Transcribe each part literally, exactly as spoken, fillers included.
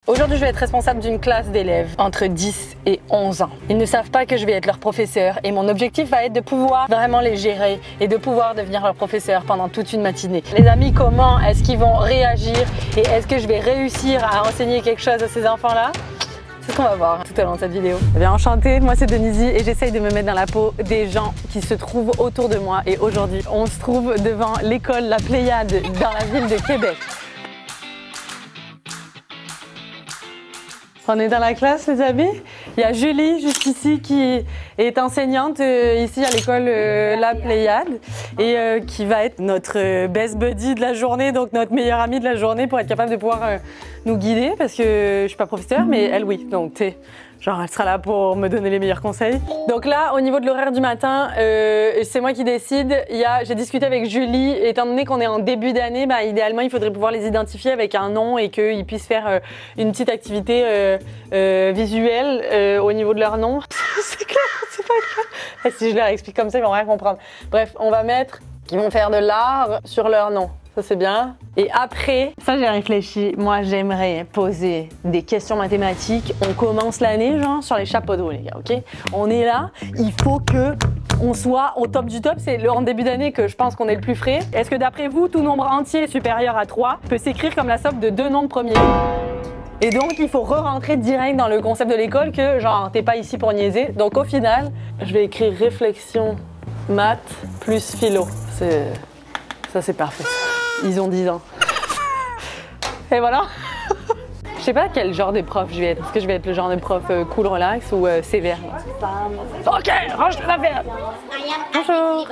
Aujourd'hui, je vais être responsable d'une classe d'élèves entre dix et onze ans. Ils ne savent pas que je vais être leur professeur et mon objectif va être de pouvoir vraiment les gérer et de pouvoir devenir leur professeur pendant toute une matinée. Les amis, comment est-ce qu'ils vont réagir et est-ce que je vais réussir à enseigner quelque chose à ces enfants-là? C'est ce qu'on va voir tout au long de cette vidéo. Eh bien, enchantée, moi c'est Denizy et j'essaye de me mettre dans la peau des gens qui se trouvent autour de moi. Et aujourd'hui, on se trouve devant l'école La Pléiade dans la ville de Québec. On est dans la classe, les amis. Il y a Julie, juste ici, qui est enseignante euh, ici à l'école euh, La Pléiade et euh, qui va être notre euh, best buddy de la journée, donc notre meilleure amie de la journée pour être capable de pouvoir euh, nous guider parce que je suis pas professeure, mais elle, oui. Donc, tu sais, genre, elle sera là pour me donner les meilleurs conseils. Donc là, au niveau de l'horaire du matin, euh, c'est moi qui décide. Il y a, j'ai discuté avec Julie. Étant donné qu'on est en début d'année, bah, idéalement, il faudrait pouvoir les identifier avec un nom et qu'ils puissent faire euh, une petite activité euh, euh, visuelle euh, au niveau de leur nom. C'est clair, c'est pas clair. Si je leur explique comme ça, ils vont rien comprendre. Bref, on va mettre qu'ils vont faire de l'art sur leur nom. Ça, c'est bien. Et après, ça, j'ai réfléchi. Moi, j'aimerais poser des questions mathématiques. On commence l'année, genre, sur les chapeaux de roue, les gars, OK? On est là. Il faut que on soit au top du top. C'est le en début d'année que je pense qu'on est le plus frais. Est-ce que, d'après vous, tout nombre entier supérieur à trois peut s'écrire comme la somme de deux nombres premiers? Et donc, il faut re-rentrer direct dans le concept de l'école que, genre, t'es pas ici pour niaiser. Donc, au final, je vais écrire réflexion, maths, plus philo. C'est... Ça, c'est parfait. Ils ont dix ans. Et voilà. Je sais pas quel genre de prof je vais être. Est-ce que je vais être le genre de prof euh, cool, relax ou euh, sévère? Ok, range la verre. Bonjour.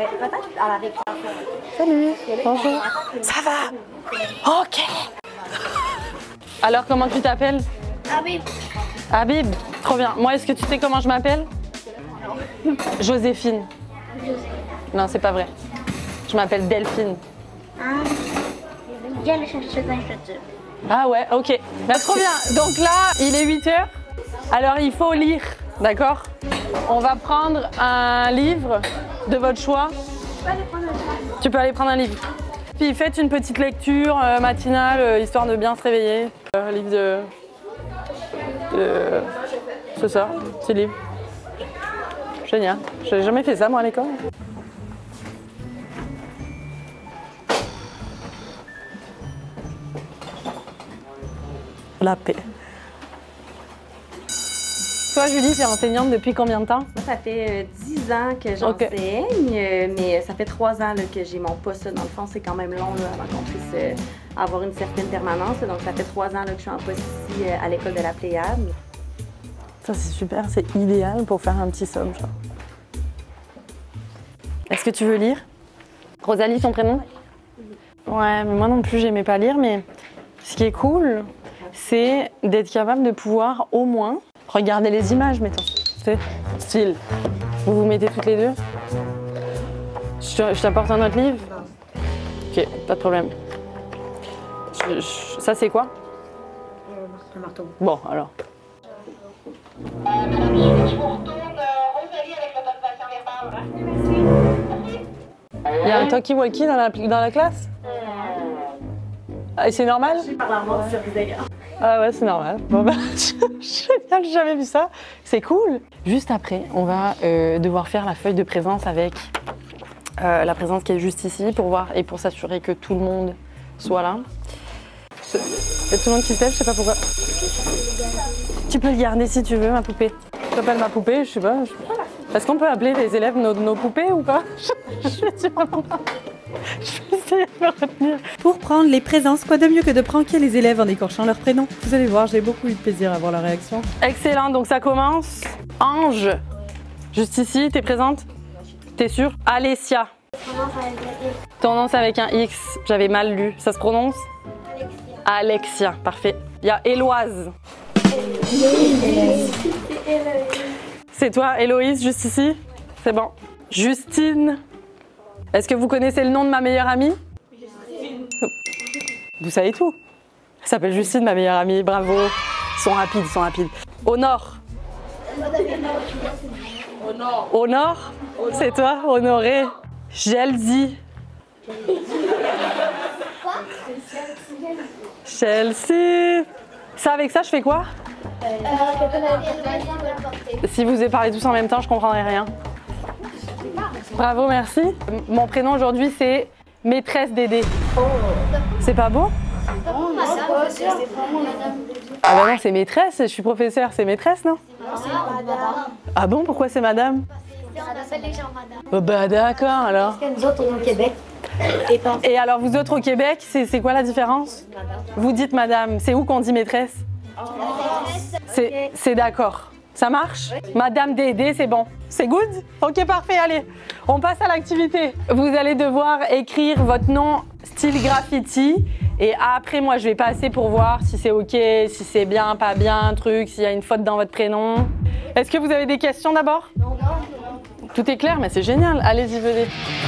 Salut. Bonjour. Ça va? Ok. Alors, comment tu t'appelles? Habib. Habib. Trop bien. Moi, est-ce que tu sais comment je m'appelle? Joséphine. Joséphine. Non, c'est pas vrai. Je m'appelle Delphine. Ah, viens le chercher dans la voiture. Ah ouais, ok. Bah, trop bien. Donc là, il est huit heures. Alors, il faut lire, d'accord? On va prendre un livre de votre choix. Tu peux aller prendre un livre. Tu peux aller prendre un livre. Puis faites une petite lecture euh, matinale, euh, histoire de bien se réveiller. Un livre de... de... C'est ça, petit livre. Génial. J'ai jamais fait ça, moi, à l'école. La paix. Toi, Julie, tu es enseignante depuis combien de temps? Ça fait dix ans que j'enseigne, okay. Mais ça fait trois ans là, que j'ai mon poste. Dans le fond, c'est quand même long là, avant qu'on puisse euh, avoir une certaine permanence. Donc, ça fait trois ans là, que je suis en poste ici euh, à l'école de La Pléiade. Ça, c'est super. C'est idéal pour faire un petit somme. Est-ce que tu veux lire? Rosalie, ton prénom? Ouais, mais moi non plus, j'aimais pas lire. Mais ce qui est cool, c'est d'être capable de pouvoir au moins regarder les images, mettons. C'est style. Vous vous mettez toutes les deux? Je, je t'apporte un autre livre? Ok, pas de problème. Je, je, ça, c'est quoi? Un marteau. Bon, alors. Madame, je vous retourne Rosalie avec l'autorisation verbale. Il y a un talkie-walkie dans la, dans la classe? Et c'est normal? Je parle à moi sur les gars. Ah ouais, c'est normal. Bon bah, génial, j'ai jamais vu ça. C'est cool. Juste après, on va euh, devoir faire la feuille de présence avec euh, la présence qui est juste ici pour voir et pour s'assurer que tout le monde soit là. Il y a tout le monde qui se lève, je sais pas pourquoi. Tu peux le garder si tu veux, ma poupée. Tu t'appelles ma poupée, je sais pas. Je... Est-ce qu'on peut appeler les élèves nos, nos poupées ou pas? Je suis vraiment pas. Je vais essayer de me retenir. Pour prendre les présences, quoi de mieux que de pranker les élèves en écorchant leur prénom? Vous allez voir, j'ai beaucoup eu de plaisir à voir leur réaction. Excellent, donc ça commence. Ange, juste ici, t'es présente? T'es sûre? Alessia. Ton nom c'est avec un X, j'avais mal lu. Ça se prononce? Alexia, parfait. Il y a Éloise. C'est toi, Héloïse, juste ici? C'est bon. Justine. Est-ce que vous connaissez le nom de ma meilleure amie? Justine. Vous savez tout. Elle s'appelle Justine, ma meilleure amie. Bravo. Ils sont rapides, ils sont rapides. Honor. Honor. Honor. C'est toi, Honoré. Gelzy. Chelsea. Ça, avec ça, je fais quoi? Si vous avez parlé tous en même temps, je comprendrai rien. Bravo, merci. Mon prénom aujourd'hui, c'est Maîtresse Dédé. C'est pas beau? Ah bah non, c'est maîtresse, je suis professeure, c'est maîtresse, non? Ah bon, pourquoi c'est madame? On appelle les gens madame. Oh bah d'accord, alors. Parce que nous autres, on est au Québec. Et pas... Et alors, vous autres au Québec, c'est quoi la différence? Vous dites madame, c'est où qu'on dit maîtresse? C'est d'accord. Ça marche? Madame Dédé, c'est bon. C'est good? Ok, parfait, allez. On passe à l'activité. Vous allez devoir écrire votre nom style graffiti. Et après, moi, je vais passer pour voir si c'est ok, si c'est bien, pas bien, truc, s'il y a une faute dans votre prénom. Est-ce que vous avez des questions d'abord? Non, non. Tout est clair, mais c'est génial. Allez-y, venez.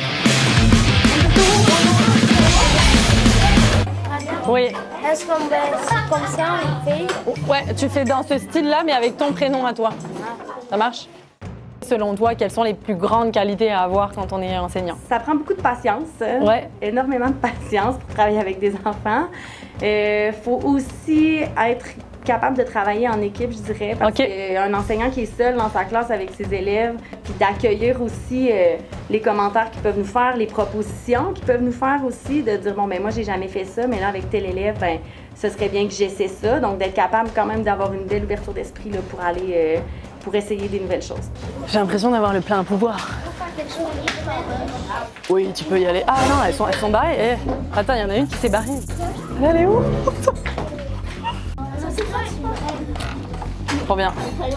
Oui. Est-ce qu'on va comme ça, on fait? Ouais, tu fais dans ce style-là, mais avec ton prénom à toi. Ça marche? Selon toi, quelles sont les plus grandes qualités à avoir quand on est enseignant? Ça prend beaucoup de patience, ouais. énormément de patience pour travailler avec des enfants. Il euh, faut aussi être capable de travailler en équipe, je dirais, parce okay. qu'un enseignant qui est seul dans sa classe avec ses élèves, puis d'accueillir aussi euh, les commentaires qu'ils peuvent nous faire, les propositions qu'ils peuvent nous faire aussi, de dire, bon, ben moi, j'ai jamais fait ça, mais là, avec tel élève, ben ce serait bien que j'essaie ça. Donc, d'être capable quand même d'avoir une belle ouverture d'esprit là, pour aller, euh, pour essayer des nouvelles choses. J'ai l'impression d'avoir le plein pouvoir. Oui, tu peux y aller. Ah non, elles sont, elles sont barrées. Eh. Attends, il y en a une qui s'est barrée. Elle est où? Trop bien.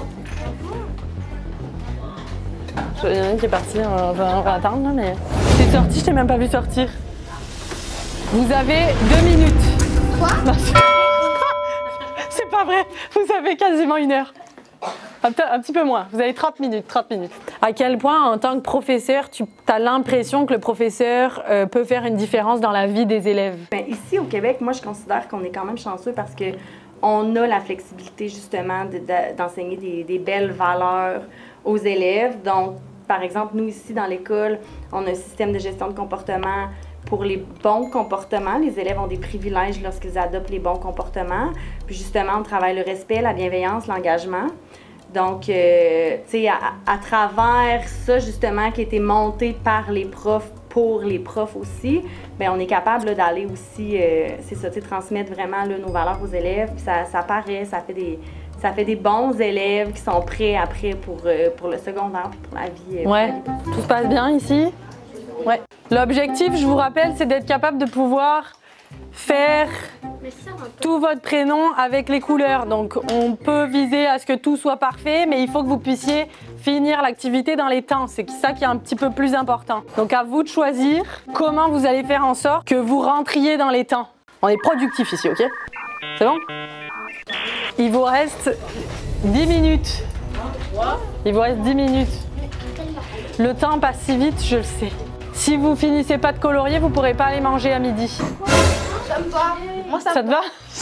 Il y en a une qui est partie, on va, on va attendre, mais... T'es sortie, je t'ai même pas vu sortir. Vous avez deux minutes. Quoi? C'est pas vrai, vous avez quasiment une heure. Un, un petit peu moins, vous avez trente minutes, trente minutes. À quel point, en tant que professeur, tu as l'impression que le professeur euh, peut faire une différence dans la vie des élèves? Bien, ici, au Québec, moi, je considère qu'on est quand même chanceux parce que on a la flexibilité, justement, d'enseigner de, de, des, des belles valeurs aux élèves. Donc, par exemple, nous, ici, dans l'école, on a un système de gestion de comportement pour les bons comportements. Les élèves ont des privilèges lorsqu'ils adoptent les bons comportements. Puis, justement, on travaille le respect, la bienveillance, l'engagement. Donc, euh, tu sais, à, à travers ça, justement, qui a été monté par les profs pour les profs aussi, bien, on est capable d'aller aussi, euh, c'est ça, tu sais, transmettre vraiment là, nos valeurs aux élèves. Puis ça, ça paraît, ça fait des, ça fait des bons élèves qui sont prêts après pour, euh, pour le secondaire puis pour la vie. Euh, ouais, tout se passe bien ici? Ouais. L'objectif, je vous rappelle, c'est d'être capable de pouvoir faire tout votre prénom avec les couleurs. Donc, on peut viser à ce que tout soit parfait, mais il faut que vous puissiez finir l'activité dans les temps. C'est ça qui est un petit peu plus important. Donc, à vous de choisir comment vous allez faire en sorte que vous rentriez dans les temps. On est productif ici, ok? C'est bon? Il vous reste dix minutes. Il vous reste dix minutes. Le temps passe si vite, je le sais. Si vous finissez pas de colorier, vous pourrez pas aller manger à midi. Ça me va. Moi, ça, ça te va?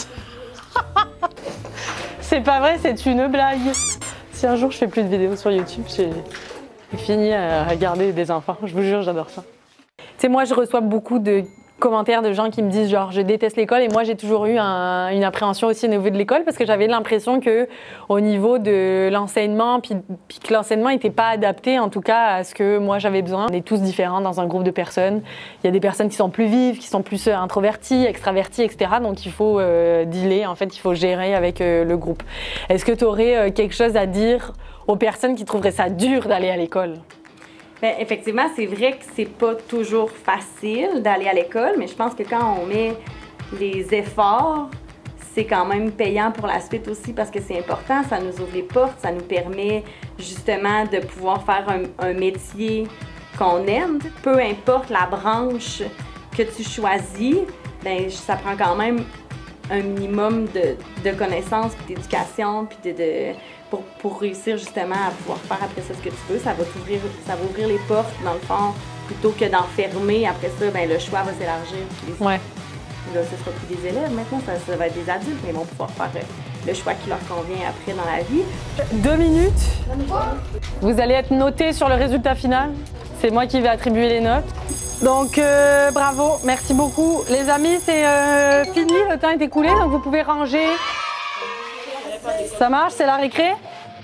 C'est pas vrai, c'est une blague. Si un jour je fais plus de vidéos sur YouTube, j'ai fini à regarder des enfants. Je vous jure, j'adore ça. Tu sais, moi, je reçois beaucoup de commentaires de gens qui me disent genre je déteste l'école, et moi j'ai toujours eu un, une appréhension aussi au niveau de l'école parce que j'avais l'impression que au niveau de l'enseignement, puis, puis que l'enseignement n'était pas adapté en tout cas à ce que moi j'avais besoin. On est tous différents dans un groupe de personnes. Il y a des personnes qui sont plus vives, qui sont plus introverties, extraverties, et cetera. Donc il faut euh, dealer, en fait il faut gérer avec euh, le groupe. Est-ce que tu aurais euh, quelque chose à dire aux personnes qui trouveraient ça dur d'aller à l'école? Bien, effectivement, c'est vrai que c'est pas toujours facile d'aller à l'école, mais je pense que quand on met les efforts, c'est quand même payant pour la suite aussi parce que c'est important, ça nous ouvre les portes, ça nous permet justement de pouvoir faire un, un métier qu'on aime. Peu importe la branche que tu choisis, bien, ça prend quand même un minimum de, de connaissances, puis d'éducation, puis de, de, pour, pour réussir justement à pouvoir faire après ça ce que tu veux. Ça va t'ouvrir, ça va ouvrir les portes, dans le fond, plutôt que d'enfermer. Après ça, ben, le choix va s'élargir. Ouais. Là, ce sera plus des élèves. Maintenant, ça, ça va être des adultes, mais ils vont pouvoir faire euh, le choix qui leur convient après dans la vie. Deux minutes. Vous allez être notés sur le résultat final. C'est moi qui vais attribuer les notes. Donc, euh, bravo, merci beaucoup. Les amis, c'est euh, fini, le temps est écoulé, donc vous pouvez ranger Ça marche, c'est la récré?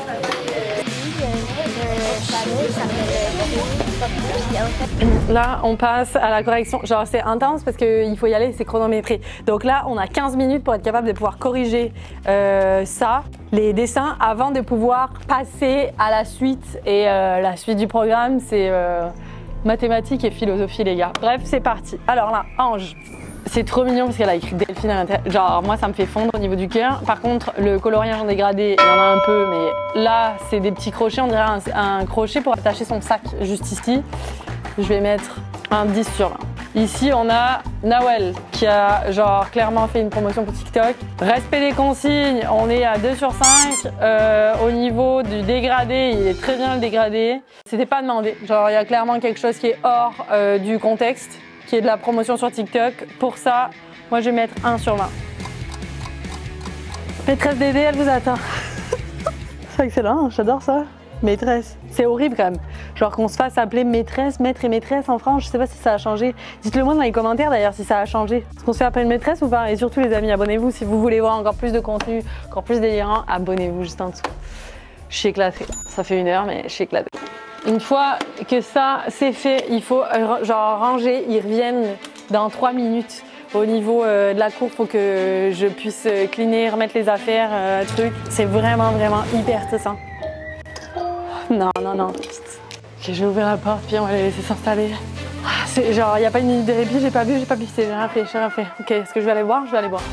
Là, on passe à la correction. Genre, c'est intense parce qu'il faut y aller, c'est chronométré. Donc là, on a quinze minutes pour être capable de pouvoir corriger euh, ça, les dessins, avant de pouvoir passer à la suite. Et euh, la suite du programme, c'est euh, mathématiques et philosophie, les gars. Bref, c'est parti. Alors là, Ange. C'est trop mignon parce qu'elle a écrit Delphine à l'intérieur. Genre, moi, ça me fait fondre au niveau du cœur. Par contre, le coloriage en dégradé, il y en a un peu, mais là, c'est des petits crochets. On dirait un, un crochet pour attacher son sac, juste ici. Je vais mettre un dix sur vingt. Ici, on a Nawel qui a, genre, clairement fait une promotion pour TikTok. Respect des consignes, on est à deux sur cinq. Euh, au niveau du dégradé, il est très bien le dégradé. C'était pas demandé. Genre, il y a clairement quelque chose qui est hors euh, du contexte, qui est de la promotion sur TikTok. Pour ça, moi je vais mettre un sur vingt. Maîtresse Dédé, elle vous attend. C'est excellent, j'adore ça. Maîtresse. C'est horrible quand même. Genre qu'on se fasse appeler maîtresse, maître et maîtresse en France, je sais pas si ça a changé. Dites-le moi dans les commentaires d'ailleurs si ça a changé. Est-ce qu'on se fait appeler une maîtresse ou pas? Et surtout les amis, abonnez-vous si vous voulez voir encore plus de contenu, encore plus délirant, abonnez-vous juste en dessous. Je suis éclatée. Ça fait une heure mais je suis éclatée. Une fois que ça c'est fait, il faut genre ranger, ils reviennent dans trois minutes. Au niveau euh, de la cour, il faut que je puisse euh, cleaner, remettre les affaires, euh, trucs. C'est vraiment, vraiment hyper stressant. Non, non, non. Ok, je vais ouvrir la porte, puis on va les laisser s'installer. Ah, c'est genre, il n'y a pas une minute de répit, j'ai pas bu, j'ai pas pissé, j'ai rien fait, j'ai rien fait. Ok, est-ce que je vais aller boire? Je vais aller boire.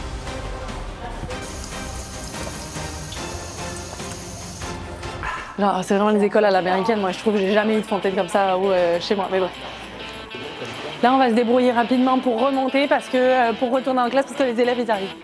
Genre, c'est vraiment les écoles à l'américaine. Moi, je trouve que j'ai jamais eu de fontaine comme ça ou euh, chez moi, mais bref. Là, on va se débrouiller rapidement pour remonter, parce que euh, pour retourner en classe, parce que les élèves, ils arrivent.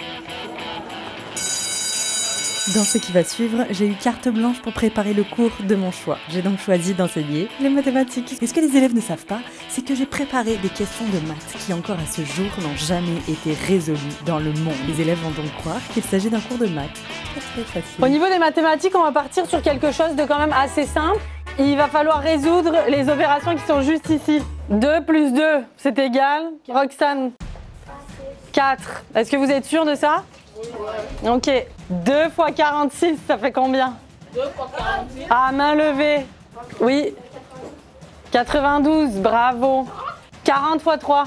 Dans ce qui va suivre, j'ai eu carte blanche pour préparer le cours de mon choix. J'ai donc choisi d'enseigner les mathématiques. Et ce que les élèves ne savent pas, c'est que j'ai préparé des questions de maths qui encore à ce jour n'ont jamais été résolues dans le monde. Les élèves vont donc croire qu'il s'agit d'un cours de maths. Très très facile. Au niveau des mathématiques, on va partir sur quelque chose de quand même assez simple. Il va falloir résoudre les opérations qui sont juste ici. deux plus deux, c'est égal. Roxane, quatre. Est-ce que vous êtes sûr de ça? Oui. Ok. deux fois quarante-six, ça fait combien? deux fois quarante-six. À main levée. Oui. quatre-vingt-douze, bravo. quarante fois trois.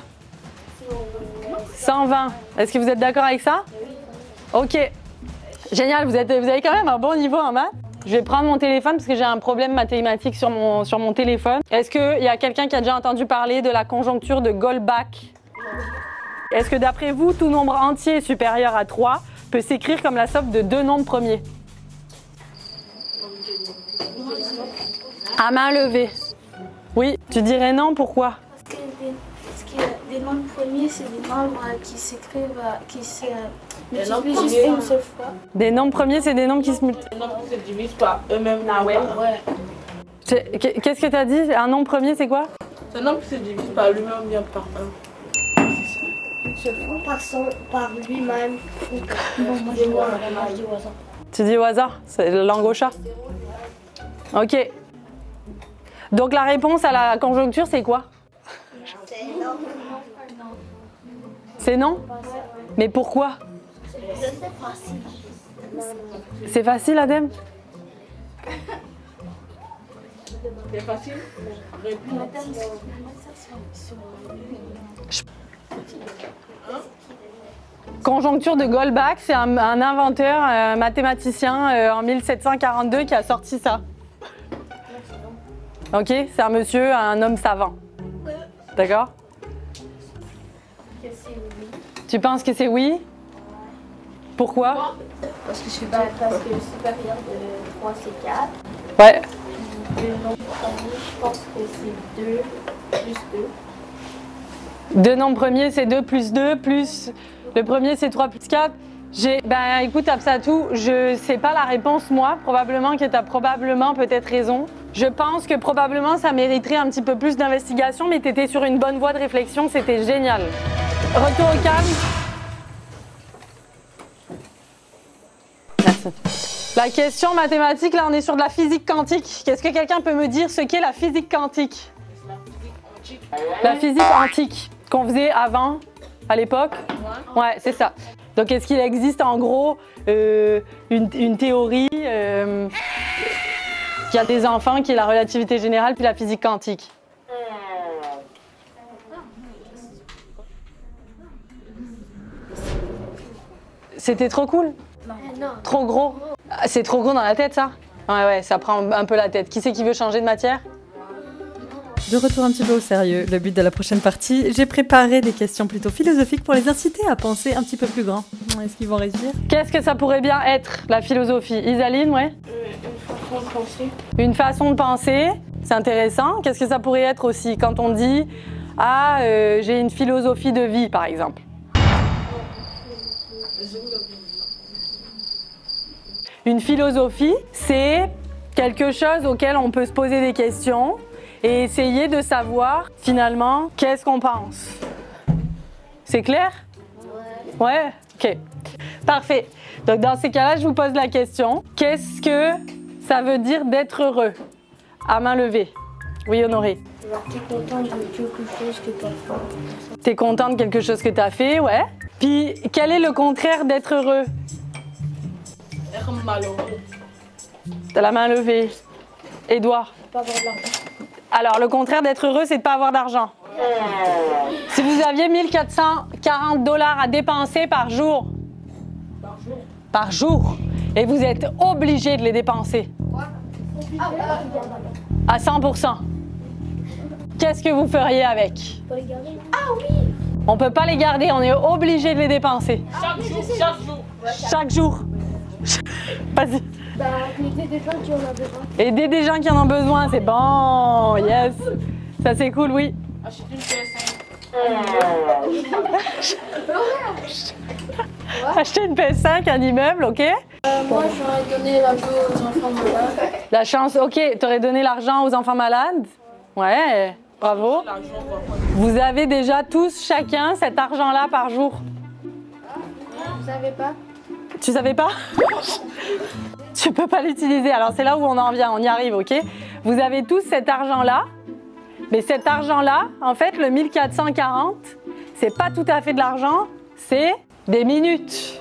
cent vingt. Est-ce que vous êtes d'accord avec ça? Oui. Ok. Génial, vous, êtes, vous avez quand même un bon niveau en maths. Je vais prendre mon téléphone parce que j'ai un problème mathématique sur mon, sur mon téléphone. Est-ce qu'il y a quelqu'un qui a déjà entendu parler de la conjoncture de Goldbach? Est-ce que d'après vous, tout nombre entier supérieur à trois peut s'écrire comme la somme de deux nombres premiers? À main levée. Oui, tu dirais non, pourquoi? Parce que, des, parce que des nombres premiers, c'est des nombres qui s'écrivent, qui se multiplient juste une seule fois. Des nombres premiers, c'est des nombres qui se multiplient. Les nombres qui se divisent par eux-mêmes. Ah ouais. Ouais. Qu'est-ce que tu as dit? Un nombre premier, c'est quoi? C'est un nombre qui se divise par lui-même bien par un. Se font par, son, par lui-même. Bon, moi je dis au hasard. Tu dis au hasard? C'est la langue au chat. Ok. Donc la réponse à la conjoncture, c'est quoi? C'est non. C'est non? Mais pourquoi? C'est facile. C'est facile, Adem? C'est facile? Réponds. Conjoncture de Goldbach, c'est un, un inventeur, un mathématicien euh, en mille sept cent quarante-deux qui a sorti ça. Ok, c'est un monsieur, un homme savant. D'accord? Tu penses que c'est oui? Pourquoi? Parce que, c'est parce que le supérieur de trois, c'est quatre. Ouais. Le nombre premier, je pense que c'est deux plus deux. Deux nombres premiers, c'est deux plus deux, plus le premier, c'est trois plus quatre. J'ai, ben écoute, Absatou, je sais pas la réponse, moi. Probablement que tu as probablement peut-être raison. Je pense que probablement ça mériterait un petit peu plus d'investigation, mais tu étais sur une bonne voie de réflexion, c'était génial. Retour au calme. Merci. La question mathématique, là on est sur de la physique quantique. Qu'est-ce que quelqu'un peut me dire ce qu'est la physique quantique? La physique antique qu'on faisait avant, à l'époque. Ouais, c'est ça. Donc, est-ce qu'il existe en gros euh, une, une théorie euh, qui a des enfants, qui est la relativité générale puis la physique quantique? C'était trop cool? Non. Trop gros? C'est trop gros dans la tête, ça? Ouais, ouais, ça prend un peu la tête. Qui c'est qui veut changer de matière? De retour un petit peu au sérieux, le but de la prochaine partie, j'ai préparé des questions plutôt philosophiques pour les inciter à penser un petit peu plus grand. Est-ce qu'ils vont réussir? Qu'est-ce que ça pourrait bien être, la philosophie? Isaline, ouais? Une façon de penser. Une façon de penser, c'est intéressant. Qu'est-ce que ça pourrait être aussi quand on dit « Ah, euh, j'ai une philosophie de vie », par exemple? Une philosophie, c'est quelque chose auquel on peut se poser des questions et essayer de savoir, finalement, qu'est-ce qu'on pense. C'est clair? Ouais. Ouais? OK. Parfait. Donc, dans ces cas-là, je vous pose la question. Qu'est-ce que ça veut dire d'être heureux? À main levée. Oui, Honoré? Alors, t'es content de quelque chose que t'as fait. T'es content de quelque chose que t'as fait, ouais. Puis, quel est le contraire d'être heureux? Être malheureux. T'as la main levée. Édouard? Pas avoir de l'argent. Alors, le contraire d'être heureux, c'est de ne pas avoir d'argent. Si vous aviez mille quatre cent quarante dollars à dépenser par jour, Par jour. par jour, et vous êtes obligé de les dépenser à cent pour cent, qu'est-ce que vous feriez avec? Pas les garder. On ne peut pas les garder, on est obligé de les dépenser. Chaque jour. Chaque jour. Chaque jour. Vas-y. Bah, aider des gens qui en ont besoin. Aider des gens qui en ont besoin, c'est bon. Yes. Ça, c'est cool, oui. Acheter une P S cinq. Acheter une P S cinq, un immeuble, OK? Euh, moi, j'aurais donné l'argent aux enfants malades. La chance, OK. T'aurais donné l'argent aux enfants malades? Ouais, bravo. Vous avez déjà tous, chacun, cet argent-là par jour? Vous savez pas? Tu savais pas? Tu peux pas l'utiliser. Alors, c'est là où on en vient, on y arrive, OK? Vous avez tous cet argent-là. Mais cet argent-là, en fait, le mille quatre cent quarante, c'est pas tout à fait de l'argent, c'est des minutes.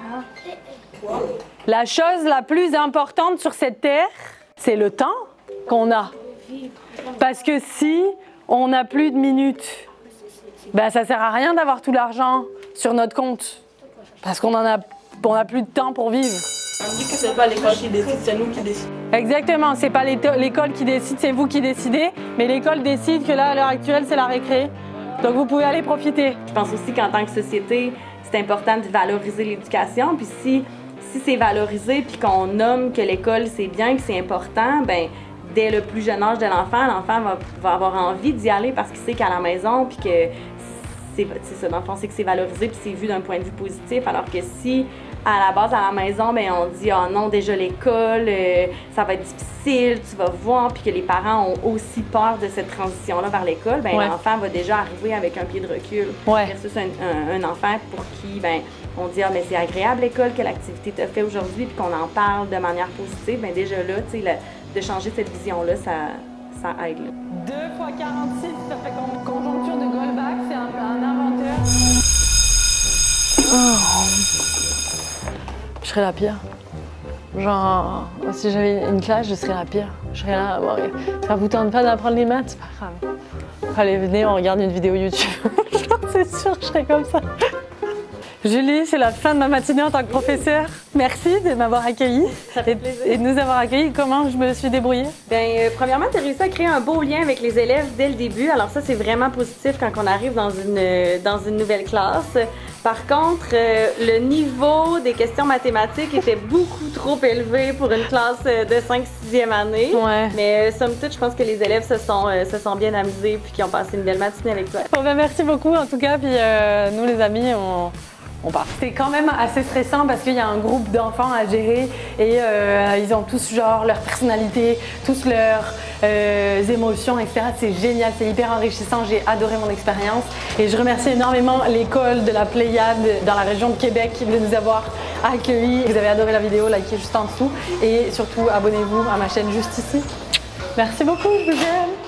La chose la plus importante sur cette terre, c'est le temps qu'on a. Parce que si on n'a plus de minutes, ben ça sert à rien d'avoir tout l'argent sur notre compte. Parce qu'on en a, on n'a plus de temps pour vivre. On dit que c'est pas l'école qui décide, c'est nous qui décidons. Exactement, c'est pas l'école qui décide, c'est vous qui décidez. Mais l'école décide que là, à l'heure actuelle, c'est la récré. Donc vous pouvez aller profiter. Je pense aussi qu'en tant que société, c'est important de valoriser l'éducation. Puis si, si c'est valorisé, puis qu'on nomme que l'école, c'est bien, que c'est important, ben dès le plus jeune âge de l'enfant, l'enfant va, va avoir envie d'y aller parce qu'il sait qu'à la maison, puis que c'est ça, dans le fond, c'est que c'est valorisé, puis c'est vu d'un point de vue positif. Alors que si, à la base, à la maison, ben on dit « Ah oh non, déjà l'école, euh, ça va être difficile, tu vas voir », puis que les parents ont aussi peur de cette transition-là vers l'école, ben ouais. L'enfant va déjà arriver avec un pied de recul. Ouais. Versus un, un, un enfant pour qui, ben on dit « Ah, mais c'est agréable l'école, quelle activité tu as fait aujourd'hui », puis qu'on en parle de manière positive, ben déjà là, tu sais, de changer cette vision-là, ça, ça aide. Là. deux fois quarante-six, ça fait con conjoncture de Goldbach, c'est un, un inventeur. Oh. Je serais la pire. Genre, si j'avais une classe, je serais la pire. Je serais là, bon, ça vous tente pas d'apprendre les maths, c'est pas grave. Allez, venez, on regarde une vidéo YouTube. C'est sûr, je serais comme ça. Julie, c'est la fin de ma matinée en tant que professeure. Merci de m'avoir accueillie et, et de nous avoir accueillis. Comment je me suis débrouillée? Bien, euh, premièrement, tu as réussi à créer un beau lien avec les élèves dès le début. Alors ça, c'est vraiment positif quand on arrive dans une, dans une nouvelle classe. Par contre, euh, le niveau des questions mathématiques était beaucoup trop élevé pour une classe de cinq sixième année. Ouais. Mais euh, somme toute, je pense que les élèves se sont, euh, se sont bien amusés puis qu'ils ont passé une belle matinée avec toi. Bon, ben, merci beaucoup en tout cas. Puis euh, nous, les amis, on... on part. C'est quand même assez stressant parce qu'il y a un groupe d'enfants à gérer et euh, ils ont tous genre leur personnalité, tous leurs euh, émotions, et cetera. C'est génial, c'est hyper enrichissant. J'ai adoré mon expérience et je remercie énormément l'école de la Pléiade dans la région de Québec de nous avoir accueillis. Vous avez adoré la vidéo, likez juste en dessous et surtout abonnez-vous à ma chaîne juste ici. Merci beaucoup, je vous aime.